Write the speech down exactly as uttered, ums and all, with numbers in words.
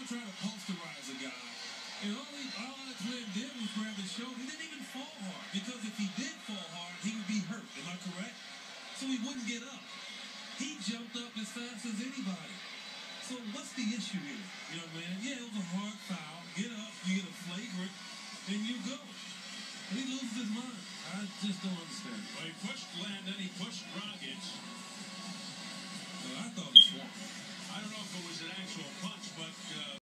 don't try to posterize a guy. And all, he, all that man did was grab his shoulder. He didn't even fall hard. Because if he did fall hard, he would be hurt. Am I correct? So he wouldn't get up. He jumped up as fast as anybody. So what's the issue here, young man? Yeah, it was a hard foul. Get up, you get a flagrant, and you go. And he loses his mind. I just don't understand. Well, he pushed Landon, he pushed